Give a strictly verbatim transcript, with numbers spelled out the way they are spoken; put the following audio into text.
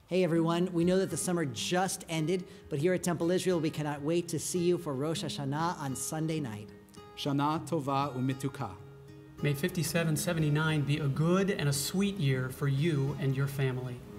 Hey everyone, we know that the summer just ended, but here at Temple Israel, we cannot wait to see you for Rosh Hashanah on Sunday night. Shana Tovah u'Metuka. May fifty-seven seventy-nine be a good and a sweet year for you and your family.